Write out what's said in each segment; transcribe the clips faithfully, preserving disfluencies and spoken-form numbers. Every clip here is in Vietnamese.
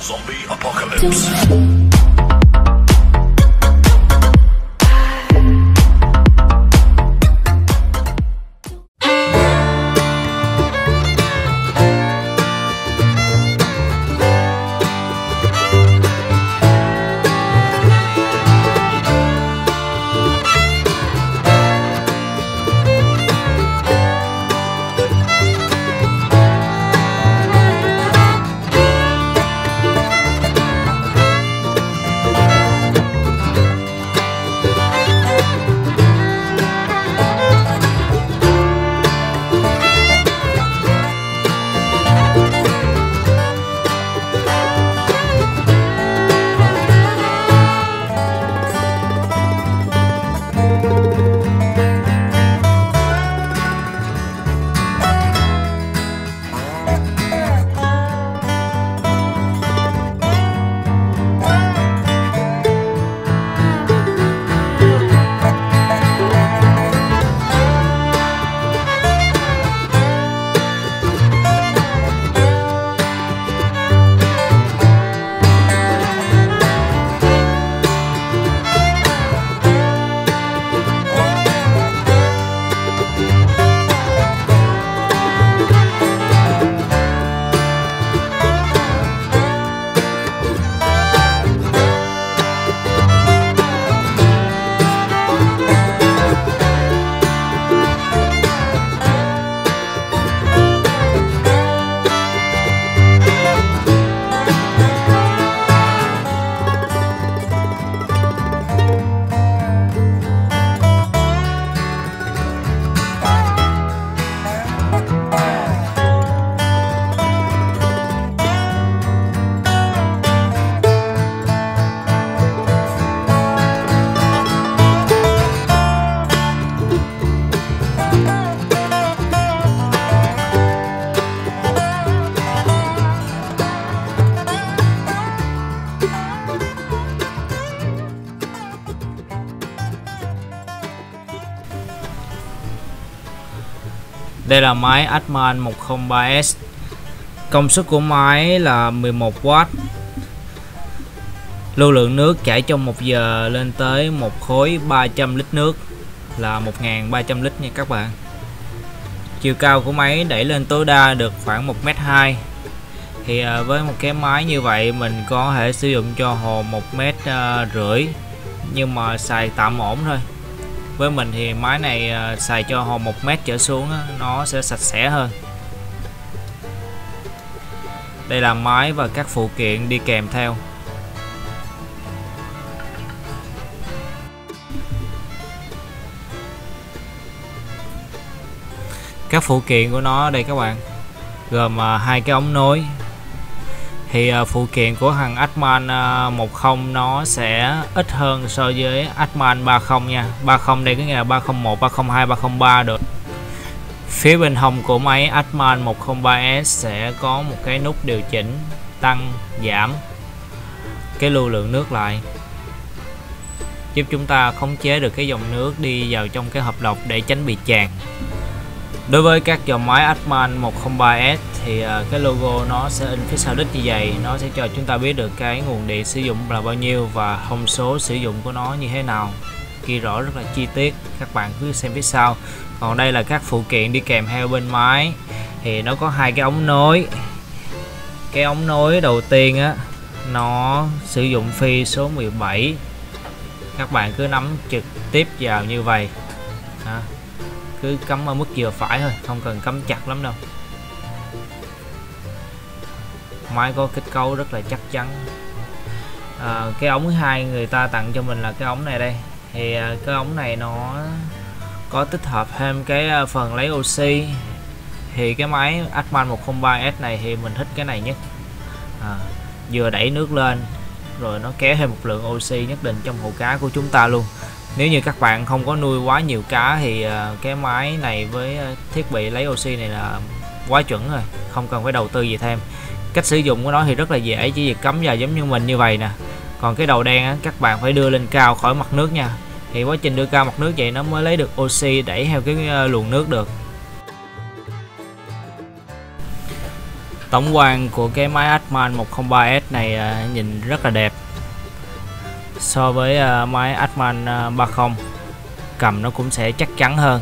Zombie apocalypse. Đây là máy Atman một không ba S. Công suất của máy là mười một oát. Lưu lượng nước chảy trong một giờ lên tới một khối ba trăm lít nước, là một nghìn ba trăm lít nha các bạn. Chiều cao của máy đẩy lên tối đa được khoảng một mét hai. Thì với một cái máy như vậy mình có thể sử dụng cho hồ một mét rưỡi, nhưng mà xài tạm ổn thôi. Với mình thì máy này xài cho hồ một mét trở xuống nó sẽ sạch sẽ hơn. Đây là máy và các phụ kiện đi kèm theo. Các phụ kiện của nó đây các bạn, gồm hai cái ống nối. Thì phụ kiện của thằng Atman một không nó sẽ ít hơn so với Atman ba không nha. ba không đây có nghĩa là ba không một, ba không hai, ba không ba được. Phía bên hông của máy Atman một không ba S sẽ có một cái nút điều chỉnh tăng giảm cái lưu lượng nước lại, giúp chúng ta khống chế được cái dòng nước đi vào trong cái hộp lọc để tránh bị tràn. Đối với các dòng máy Atman một không ba S thì cái logo nó sẽ in phía sau đít như vậy, nó sẽ cho chúng ta biết được cái nguồn điện sử dụng là bao nhiêu và thông số sử dụng của nó như thế nào, ghi rõ rất là chi tiết. Các bạn cứ xem phía sau. Còn đây là các phụ kiện đi kèm theo bên máy. Thì nó có hai cái ống nối. Cái ống nối đầu tiên á, nó sử dụng phi số mười bảy. Các bạn cứ nắm trực tiếp vào như vậy. Đó. Cứ cắm ở mức vừa phải thôi, không cần cắm chặt lắm đâu. Máy có kết cấu rất là chắc chắn. À, cái ống thứ hai người ta tặng cho mình là cái ống này đây. Thì cái ống này nó có tích hợp thêm cái phần lấy oxy. Thì cái máy Atman một không ba S này thì mình thích cái này nhất. À, vừa đẩy nước lên rồi nó kéo thêm một lượng oxy nhất định trong hồ cá của chúng ta luôn. Nếu như các bạn không có nuôi quá nhiều cá thì cái máy này với thiết bị lấy oxy này là quá chuẩn rồi, không cần phải đầu tư gì thêm. Cách sử dụng của nó thì rất là dễ, chỉ việc cắm vào giống như mình như vậy nè. Còn cái đầu đen á, các bạn phải đưa lên cao khỏi mặt nước nha. Thì quá trình đưa cao mặt nước vậy nó mới lấy được oxy đẩy theo cái luồng nước được. Tổng quan của cái máy Atman một không ba S này uh, nhìn rất là đẹp so với uh, máy Atman uh, ba mươi, cầm nó cũng sẽ chắc chắn hơn.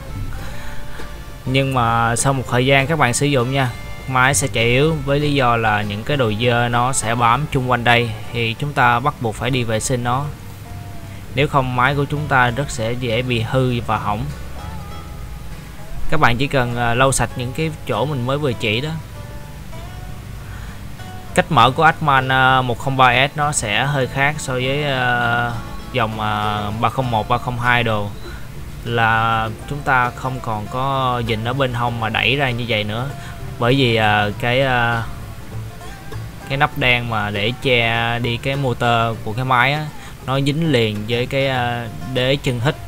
Nhưng mà sau một thời gian các bạn sử dụng nha, máy sẽ chạy yếu với lý do là những cái đồ dơ nó sẽ bám chung quanh đây, thì chúng ta bắt buộc phải đi vệ sinh nó, nếu không máy của chúng ta rất sẽ dễ bị hư và hỏng. Các bạn chỉ cần uh, lau sạch những cái chỗ mình mới vừa chỉ đó. Cách mở của Atman uh, một không ba S nó sẽ hơi khác so với uh, dòng uh, ba không một, ba không hai đồ, là chúng ta không còn có dình ở bên hông mà đẩy ra như vậy nữa, bởi vì uh, cái uh, cái nắp đen mà để che đi cái motor của cái máy á, nó dính liền với cái uh, đế chân hít.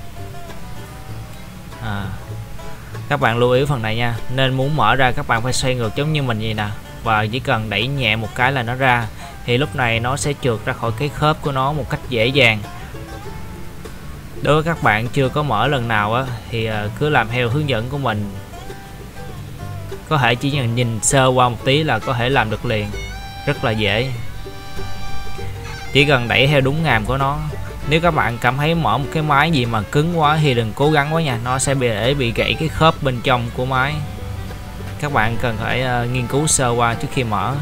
À, các bạn lưu ý phần này nha, nên muốn mở ra các bạn phải xoay ngược giống như mình vậy nè, và chỉ cần đẩy nhẹ một cái là nó ra, thì lúc này nó sẽ trượt ra khỏi cái khớp của nó một cách dễ dàng. Đối với các bạn chưa có mở lần nào á, thì cứ làm theo hướng dẫn của mình, có thể chỉ nhìn, nhìn sơ qua một tí là có thể làm được liền, rất là dễ. Chỉ cần đẩy theo đúng ngàm của nó. Nếu các bạn cảm thấy mở một cái máy gì mà cứng quá thì đừng cố gắng quá nha, nó sẽ bị để bị gãy cái khớp bên trong của máy. Các bạn cần phải uh, nghiên cứu sơ qua trước khi mở.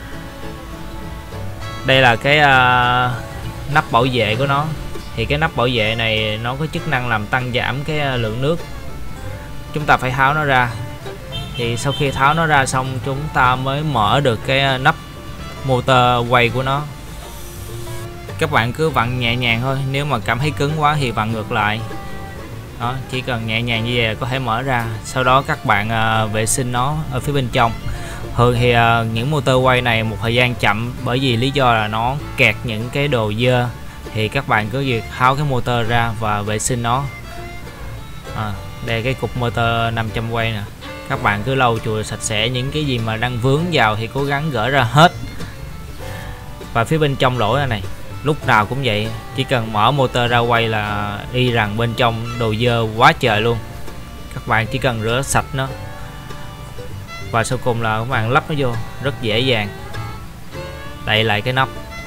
Đây là cái uh, nắp bảo vệ của nó. Thì cái nắp bảo vệ này nó có chức năng làm tăng giảm cái uh, lượng nước. Chúng ta phải tháo nó ra. Thì sau khi tháo nó ra xong, chúng ta mới mở được cái uh, nắp motor quay của nó. Các bạn cứ vặn nhẹ nhàng thôi, nếu mà cảm thấy cứng quá thì vặn ngược lại. Đó, chỉ cần nhẹ nhàng như vậy là có thể mở ra. Sau đó các bạn uh, vệ sinh nó ở phía bên trong. Thường thì uh, những motor quay này một thời gian chậm, bởi vì lý do là nó kẹt những cái đồ dơ, thì các bạn cứ việc tháo cái motor ra và vệ sinh nó. À, đây cái cục motor năm trăm quay nè, các bạn cứ lau chùi sạch sẽ, những cái gì mà đang vướng vào thì cố gắng gỡ ra hết. Và phía bên trong lỗ này lúc nào cũng vậy, chỉ cần mở motor ra quay là y rằng bên trong đồ dơ quá trời luôn. Các bạn chỉ cần rửa sạch nó, và sau cùng là các bạn lắp nó vô rất dễ dàng. Đậy lại cái nắp,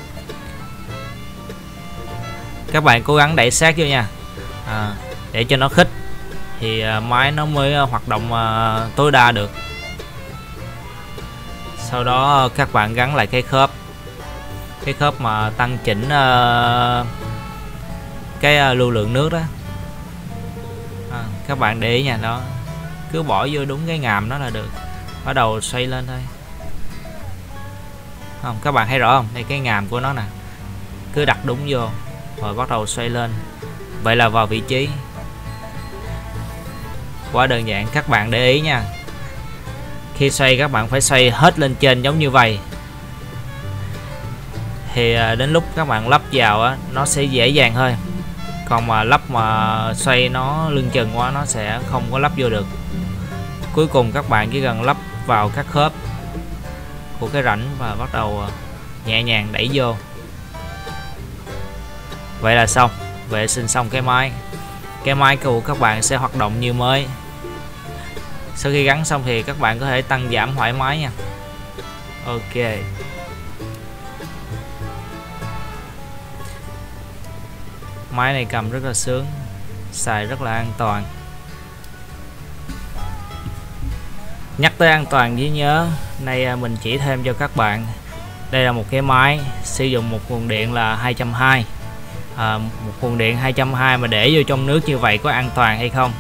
các bạn cố gắng đẩy sát vô nha, à, để cho nó khít thì máy nó mới hoạt động uh, tối đa được. Sau đó các bạn gắn lại cái khớp, cái khớp mà tăng chỉnh uh, cái uh, lưu lượng nước đó. À, các bạn để ý nha, đó cứ bỏ vô đúng cái ngàm đó là được, bắt đầu xoay lên thôi. Không, các bạn thấy rõ không, đây cái ngàm của nó nè, cứ đặt đúng vô rồi bắt đầu xoay lên, vậy là vào vị trí. Quá đơn giản. Các bạn để ý nha, khi xoay các bạn phải xoay hết lên trên giống như vậy, thì đến lúc các bạn lắp vào á, nó sẽ dễ dàng hơn. Còn mà lắp mà xoay nó lưng chừng quá, nó sẽ không có lắp vô được. Cuối cùng các bạn chỉ cần lắp vào các khớp của cái rãnh và bắt đầu nhẹ nhàng đẩy vô. Vậy là xong, vệ sinh xong cái máy. Cái máy của các bạn sẽ hoạt động như mới. Sau khi gắn xong thì các bạn có thể tăng giảm thoải mái nha. Ok. Máy này cầm rất là sướng, xài rất là an toàn. Nhắc tới an toàn chỉ nhớ, nay mình chỉ thêm cho các bạn. Đây là một cái máy sử dụng một nguồn điện là hai trăm hai mươi. À, một nguồn điện hai trăm hai mươi mà để vô trong nước như vậy có an toàn hay không?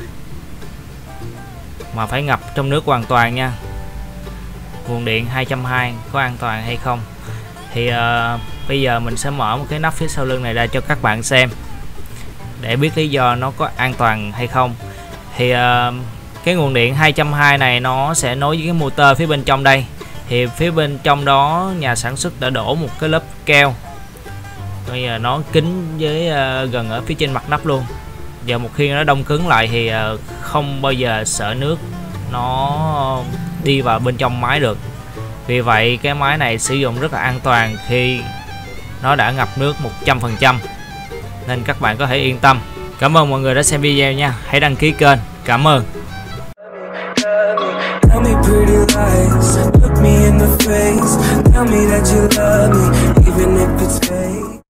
Mà phải ngập trong nước hoàn toàn nha. Nguồn điện hai trăm hai mươi có an toàn hay không? Thì uh, bây giờ mình sẽ mở một cái nắp phía sau lưng này ra cho các bạn xem, để biết lý do nó có an toàn hay không. Thì uh, cái nguồn điện hai trăm hai mươi này nó sẽ nối với cái motor phía bên trong đây. Thì phía bên trong đó nhà sản xuất đã đổ một cái lớp keo, bây giờ nó kín với uh, gần ở phía trên mặt nắp luôn. Giờ một khi nó đông cứng lại thì uh, không bao giờ sợ nước nó đi vào bên trong máy được. Vì vậy cái máy này sử dụng rất là an toàn khi nó đã ngập nước một trăm phần trăm, nên các bạn có thể yên tâm. Cảm ơn mọi người đã xem video nha. Hãy đăng ký kênh. Cảm ơn. me in the face. Tell me that you love me.